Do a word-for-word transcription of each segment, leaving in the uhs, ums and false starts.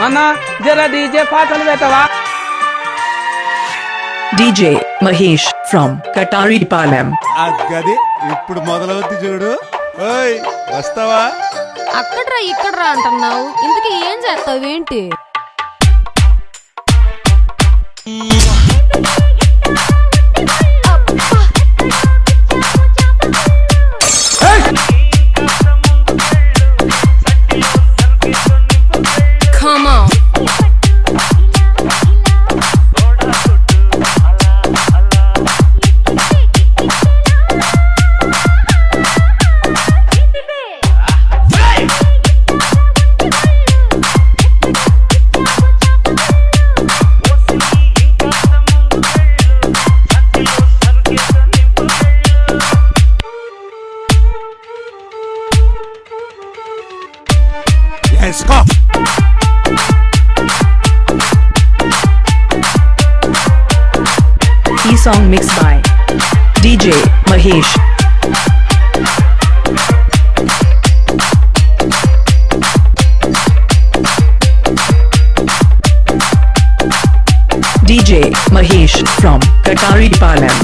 అన్నా జరా డీజే పాటలు పెట్టవా? D J Mahesh from Kataripalem. అగ్గది ఇప్పుడు మొదలవుద్ది చూడు. ఓయ్ వస్తావా? అక్కడ్రా ఇక్కడ్రా అంటున్నావు, ఇంతకీ ఏం చేస్తావు ఏంటి? Come on. Let's go. E-song mixed by D J Mahesh. D J Mahesh from Kataripalem.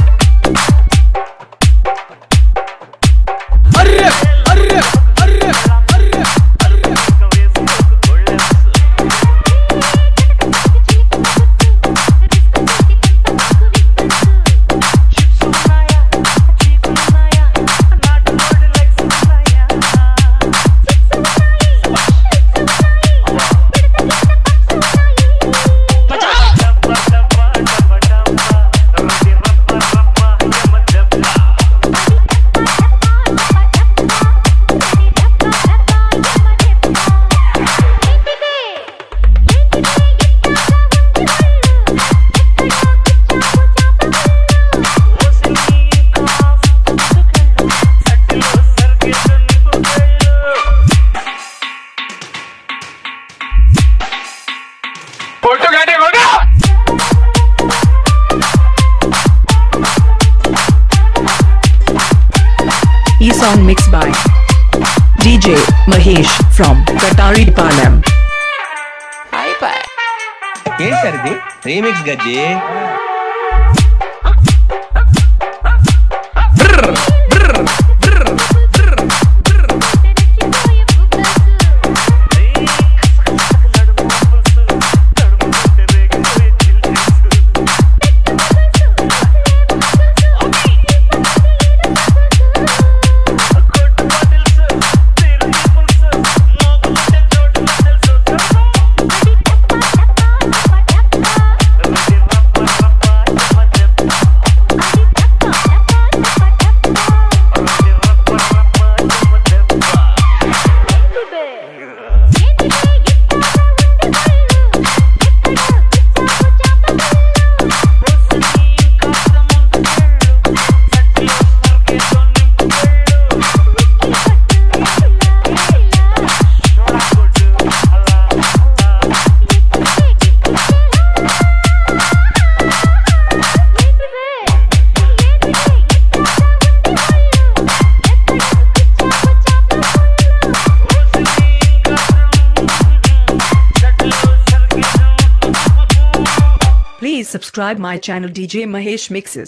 E-song mixed by D J Mahesh from Kataripalem. ఏంటది రీమిక్స్ గజ్జి? Please subscribe my channel D J Mahesh Mixes.